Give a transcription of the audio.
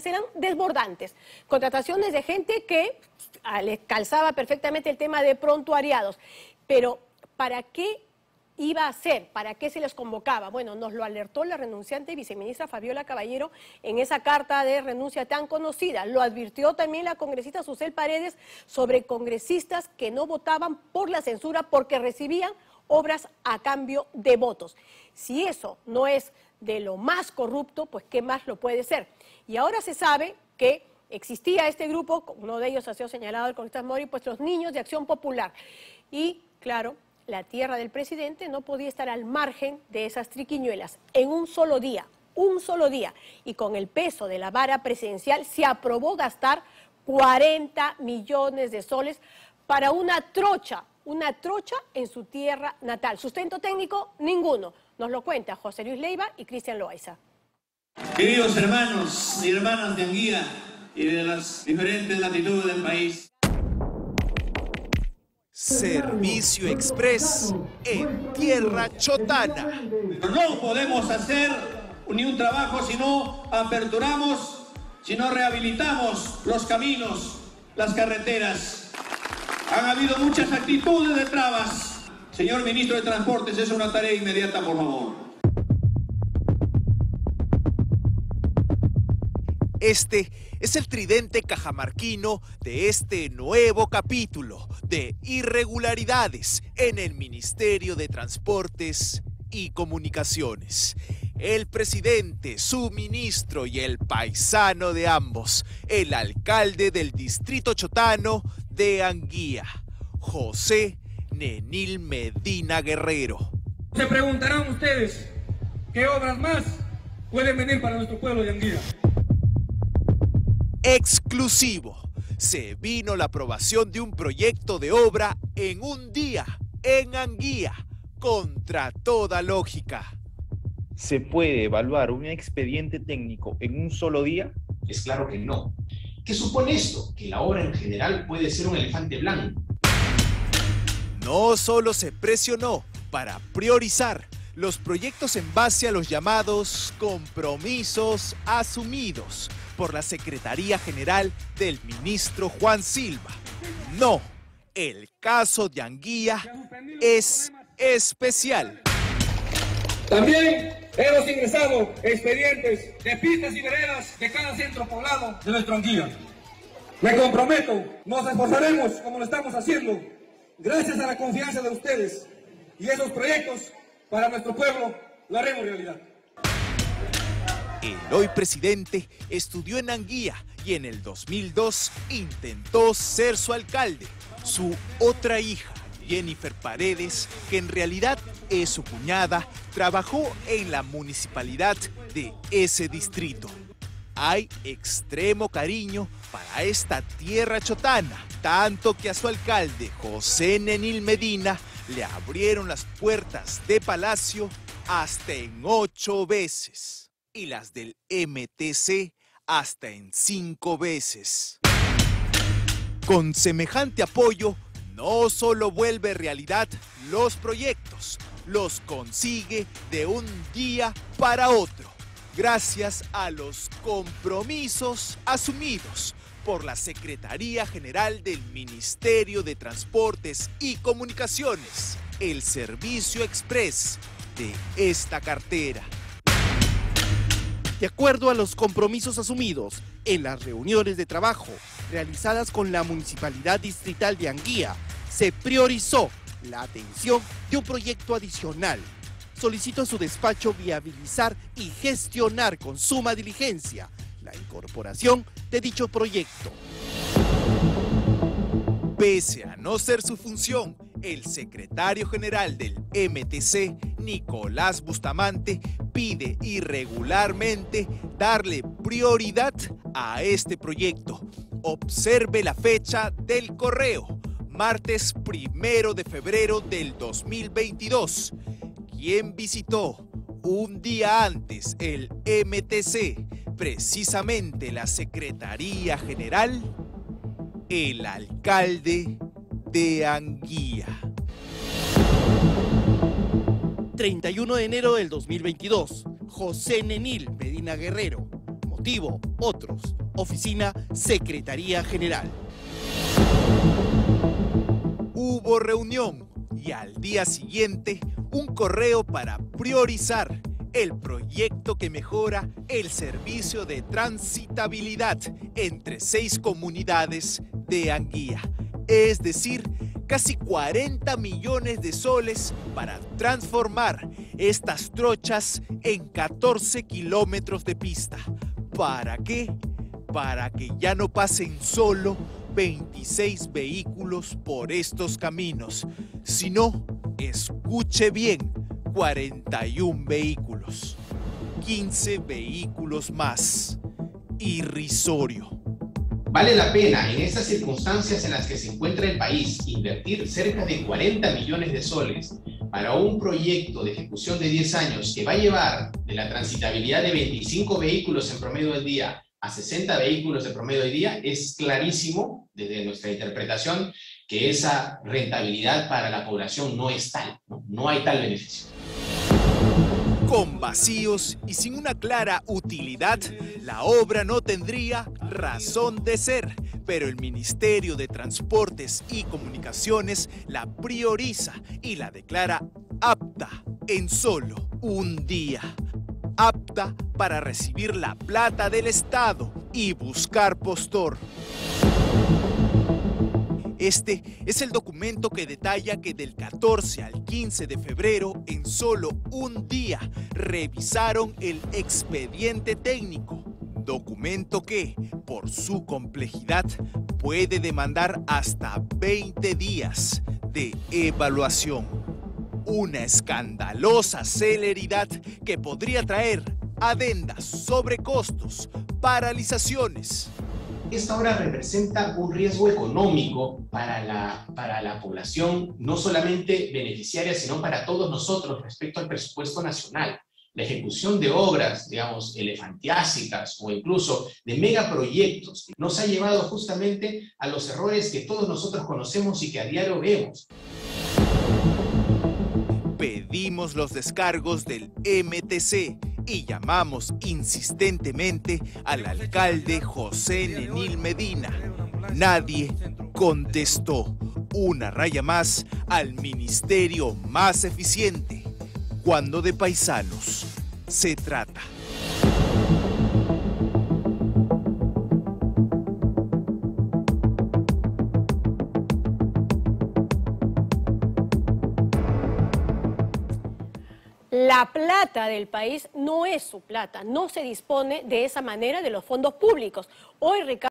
eran desbordantes. Contrataciones de gente que les calzaba perfectamente el tema de prontuariados. Pero, ¿para qué iba a ser? ¿Para qué se les convocaba? Bueno, nos lo alertó la renunciante viceministra Fabiola Caballero en esa carta de renuncia tan conocida. Lo advirtió también la congresista Susel Paredes sobre congresistas que no votaban por la censura porque recibían obras a cambio de votos. Si eso no es de lo más corrupto, pues ¿qué más lo puede ser? Y ahora se sabe que existía este grupo, uno de ellos ha sido señalado el congresista Mori, pues los Niños de Acción Popular. Y, claro, la tierra del presidente no podía estar al margen de esas triquiñuelas. En un solo día, y con el peso de la vara presidencial, se aprobó gastar 40 millones de soles para una trocha en su tierra natal. Sustento técnico, ninguno. Nos lo cuenta José Luis Leiva y Cristian Loaiza. Queridos hermanos y hermanas de Anguía y de las diferentes latitudes del país. Servicio Express en tierra chotana. No podemos hacer ni un trabajo si no aperturamos, si no rehabilitamos los caminos, las carreteras. Han habido muchas actitudes de trabas. Señor Ministro de Transportes, es una tarea inmediata, por favor. Este es el tridente cajamarquino de este nuevo capítulo de irregularidades en el Ministerio de Transportes y Comunicaciones. El presidente, su ministro y el paisano de ambos, el alcalde del distrito chotano de Anguía, José Nenil Medina Guerrero. Se preguntarán ustedes, ¿qué obras más pueden venir para nuestro pueblo de Anguía? Exclusivo. Se vino la aprobación de un proyecto de obra en un día en Anguía, contra toda lógica. ¿Se puede evaluar un expediente técnico en un solo día? Es claro que no. ¿Qué supone esto? Que la obra en general puede ser un elefante blanco. No solo se presionó para priorizar los proyectos en base a los llamados compromisos asumidos por la Secretaría General del ministro Juan Silva. No, el caso de Anguía es especial. También hemos ingresado expedientes de pistas y veredas de cada centro poblado de nuestra Anguía. Me comprometo, nos esforzaremos como lo estamos haciendo, gracias a la confianza de ustedes, y esos proyectos para nuestro pueblo lo haremos realidad. El hoy presidente estudió en Anguía y en el 2002 intentó ser su alcalde. Su otra hija, Jennifer Paredes, que en realidad es su cuñada, trabajó en la municipalidad de ese distrito. Hay extremo cariño para esta tierra chotana, tanto que a su alcalde, José Nenil Medina, le abrieron las puertas de Palacio hasta en 8 veces. Y las del MTC hasta en 5 veces. Con semejante apoyo, no solo vuelve realidad los proyectos, los consigue de un día para otro, gracias a los compromisos asumidos por la Secretaría General del Ministerio de Transportes y Comunicaciones, el Servicio Express de esta cartera. De acuerdo a los compromisos asumidos en las reuniones de trabajo realizadas con la Municipalidad Distrital de Anguía, se priorizó la atención de un proyecto adicional. Solicito a su despacho viabilizar y gestionar con suma diligencia la incorporación de dicho proyecto. Pese a no ser su función, el secretario general del MTC, Nicolás Bustamante, pide irregularmente darle prioridad a este proyecto. Observe la fecha del correo, martes 1 de febrero del 2022. ¿Quién visitó un día antes el MTC, precisamente la Secretaría General? El alcalde de Anguía. 31 de enero del 2022, José Nenil Medina Guerrero. Ejecutivo, otros, Oficina Secretaría General. Hubo reunión y al día siguiente un correo para priorizar el proyecto que mejora el servicio de transitabilidad entre 6 comunidades de Anguía. Es decir, casi 40 millones de soles para transformar estas trochas en 14 kilómetros de pista. ¿Para qué? Para que ya no pasen solo 26 vehículos por estos caminos, sino, escuche bien, 41 vehículos, 15 vehículos más. Irrisorio. Vale la pena, en estas circunstancias en las que se encuentra el país, invertir cerca de 40 millones de soles para un proyecto de ejecución de 10 años que va a llevar de la transitabilidad de 25 vehículos en promedio al día a 60 vehículos de promedio al día. Es clarísimo, desde nuestra interpretación, que esa rentabilidad para la población no es tal, no hay tal beneficio. Con vacíos y sin una clara utilidad, la obra no tendría razón de ser, pero el Ministerio de Transportes y Comunicaciones la prioriza y la declara apta en solo un día. Apta para recibir la plata del Estado y buscar postor. Este es el documento que detalla que del 14 al 15 de febrero, en solo un día, revisaron el expediente técnico. Documento que, por su complejidad, puede demandar hasta 20 días de evaluación. Una escandalosa celeridad que podría traer adendas, sobrecostos, paralizaciones. Esta obra representa un riesgo económico para la población, no solamente beneficiaria, sino para todos nosotros respecto al presupuesto nacional. La ejecución de obras, digamos, elefantiásicas o incluso de megaproyectos nos ha llevado justamente a los errores que todos nosotros conocemos y que a diario vemos. Pedimos los descargos del MTC y llamamos insistentemente al alcalde José Nenil Medina. Nadie contestó. Una raya más al ministerio más eficiente, cuando de paisanos se trata. La plata del país no es su plata, no se dispone de esa manera de los fondos públicos. Hoy, Ricardo,